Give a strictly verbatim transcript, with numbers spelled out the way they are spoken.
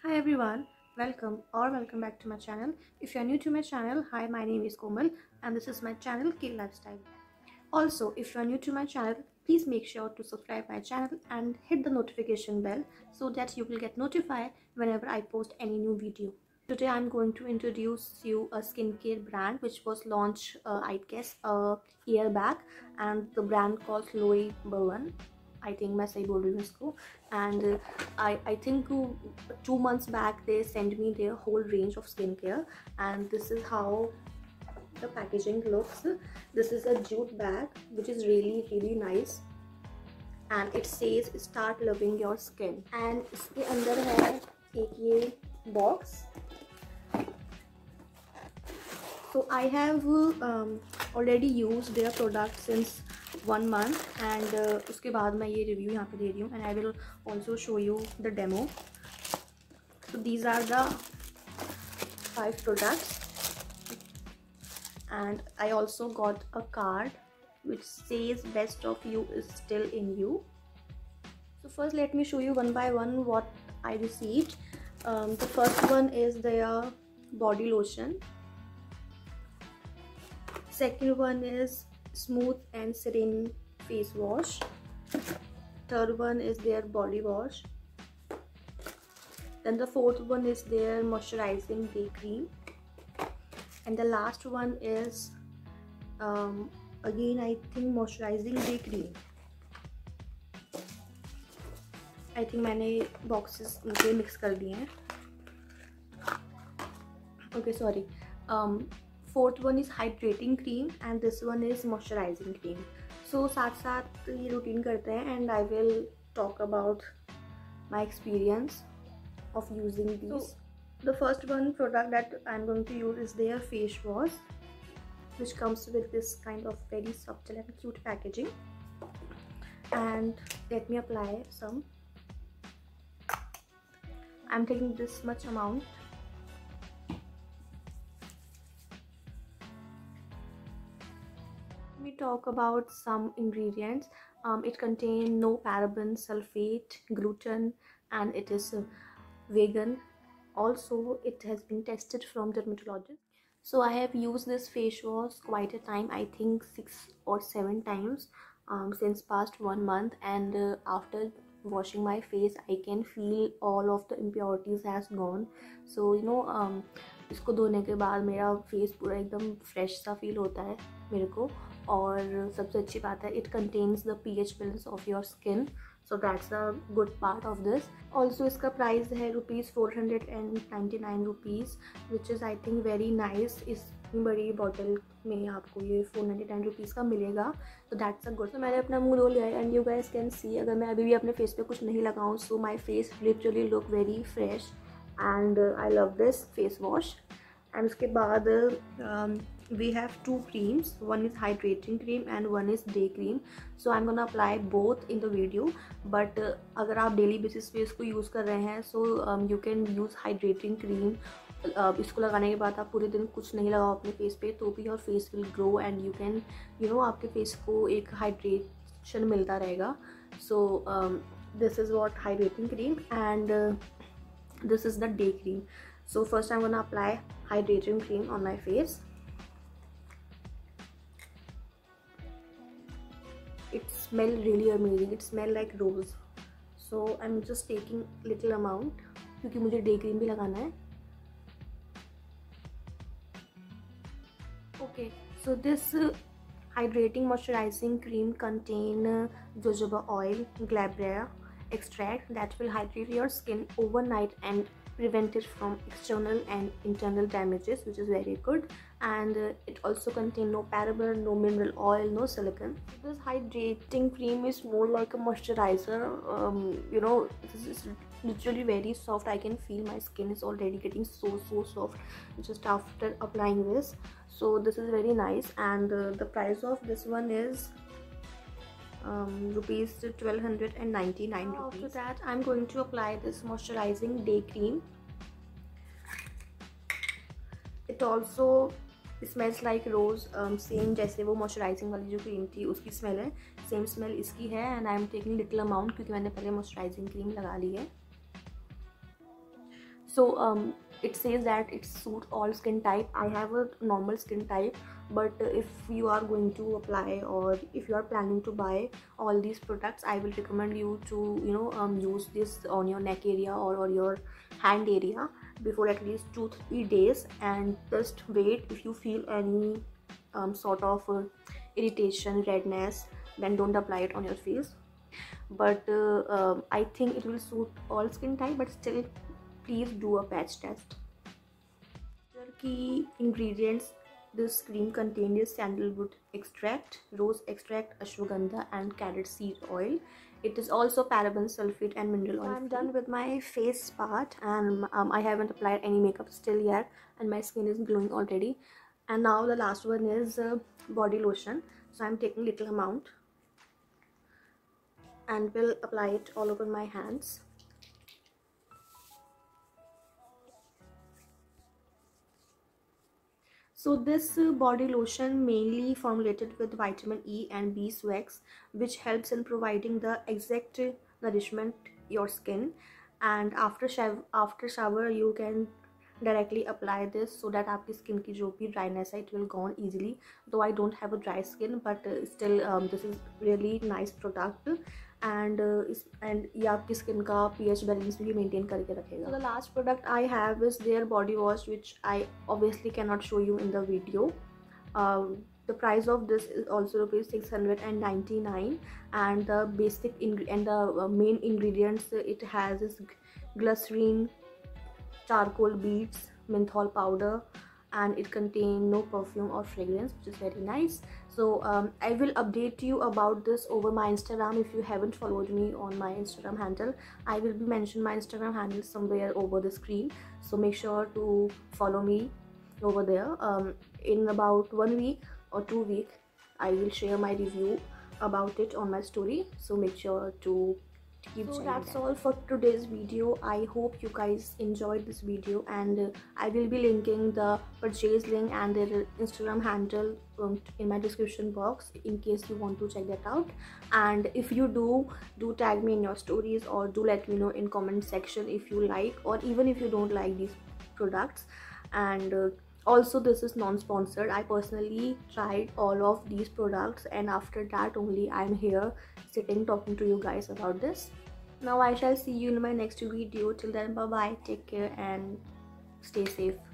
Hi everyone, welcome or welcome back to my channel. If you are new to my channel, hi, my name is Komal and this is my channel Kale Lifestyle. Also, if you are new to my channel, please make sure to subscribe my channel and hit the notification bell so that you will get notified whenever I post any new video. Today I'm going to introduce you a skincare brand which was launched uh, I guess a year back, and the brand called Chloe Bowen. I think मैं सही बोल रही हूँ इसको. And uh, I I think uh, two months back they sent me their whole range of skincare, and this is how the packaging looks. This is a jute bag which is really really nice, and it says start loving your skin. And इसके अंदर है एक ये box. So I have um, already used their product since one month, and uh, उसके बाद मैं ये review यहाँ पे दे रही हूँ, and I will also show you the demo. So these are the five products, and I also got a card which says best of you is still in you. So first let me show you one by one what I received. Um, the first one is their body lotion. Second one is smooth and serene face wash. Third one is their body wash. Then the fourth one is their moisturizing day cream, and the last one is um, again I think moisturizing day cream. I think मैंने boxes उनके mix कर दिए हैं. Okay, sorry. Um, fourth one is hydrating cream and this one is moisturizing cream. So साथ साथ ये routine करते हैं, and I will talk about my experience of using these. So, the first one product that I'm going to use is their face wash, which comes with this kind of very subtle and cute packaging. And let me apply some. I'm taking this much amount. We talk about some ingredients. Um, it contains no paraben, sulfate, gluten, and it is uh, vegan. Also, it has been tested from dermatologists. So I have used this face wash quite a time, I think six or seven times um, since past one month, and uh, after washing my face I can feel all of the impurities has gone. So you know um, इसको धोने के बाद मेरा face पूरा एकदम fresh सा feel होता है मेरे को. और सबसे अच्छी बात है it contains the pH balance of your skin, so that's a good part of this. Also इसका प्राइस है rupees four hundred and ninety nine rupees, which is I think very nice. इतनी बड़ी बॉटल में आपको ये four ninety nine rupees का मिलेगा, तो दैट्स अ गुड. तो मैंने अपना मुंह धो लिया है, and you guys can see अगर मैं अभी भी अपने फेस पे कुछ नहीं लगाऊँ, so my face literally look very fresh, and I love this face wash. एंड उसके बाद we have two creams, one is hydrating cream and one is day cream. So I'm gonna apply both in the video, but uh, अगर आप daily basis पे इसको use कर रहे हैं, so um, you can use hydrating cream. uh, इसको लगाने के बाद आप पूरे दिन कुछ नहीं लगाओ अपने फेस पे, तो भी your face will grow and you can you know आपके फेस को एक हाइड्रेशन मिलता रहेगा. So this is what hydrating cream, and uh, this is the day cream. So first I'm gonna apply hydrating cream on my face. It smells really amazing. It smells like rose. So I'm just taking little amount क्योंकि मुझे day cream भी लगाना है. Okay, so this uh, hydrating moisturizing cream contain uh, jojoba oil, glabrea extract that will hydrate your skin overnight and prevent it from external and internal damages, which is very good. And uh, it also contains no paraben, no mineral oil, no silicone. This hydrating cream is more like a moisturizer. Um, you know, this is literally very soft. I can feel my skin is already getting so so soft just after applying this. So this is very nice, and uh, the price of this one is um, rupees twelve ninety-nine rupees. After that, I'm going to apply this moisturizing day cream. It also smells like rose, um, same जैसे वो moisturizing वाली जो cream थी उसकी smell है, same smell इसकी है. And I am taking little amount क्योंकि मैंने पहले moisturizing क्रीम लगा ली है. So um, it says that it suits all skin type. I have a normal skin type, but if you are going to apply or if you are planning to buy all these products, I will recommend you to you know um, use this on your neck area or, or your hand area before at least two three days, and just wait. If you feel any um, sort of uh, irritation, redness, then don't apply it on your face. But uh, uh, I think it will suit all skin type, but still please do a patch test. The key ingredients this cream contains is sandalwood extract, rose extract, ashwagandha and carrot seed oil. It is also paraben, sulfate and mineral oil. I'm done with my face part, and um, I haven't applied any makeup still yet, and my skin is glowing already. And now the last one is uh, body lotion. So I'm taking little amount and will apply it all over my hands. So this uh, body lotion mainly formulated with vitamin E and beeswax, which helps in providing the exact nourishment your skin. And after shower, after shower you can directly apply this so that आपकी skin की जो भी dryness है, it will gone easily. Though I don't have a dry skin, but uh, still um, this is really nice product. And uh, is, and ये आपकी skin का pH balance भी maintain करके रखेगा. So the last product I have is their body wash, which I obviously cannot show you in the video. Um, the price of this is also rupees six hundred ninety-nine, and the basic ing and the uh, main ingredients uh, it has is glycerine, charcoal beads, menthol powder, and it contains no perfume or fragrance, which is very nice. So um, I will update you about this over my Instagram. If you haven't followed me on my Instagram handle, I will be mentioning my Instagram handle somewhere over the screen, so make sure to follow me over there. Um, in about one week or two week I will share my review about it on my story, so make sure to keep so that's that. All for today's video. I hope you guys enjoyed this video, and uh, I will be linking the purchase link and their Instagram handle um, in my description box in case you want to check that out. And if you do do tag me in your stories, or do let me know in comment section if you like or even if you don't like these products. And uh, also, this is non-sponsored. I personally tried all of these products, and after that only I'm here sitting talking to you guys about this. Now I shall see you in my next video. Till then, bye bye, take care and stay safe.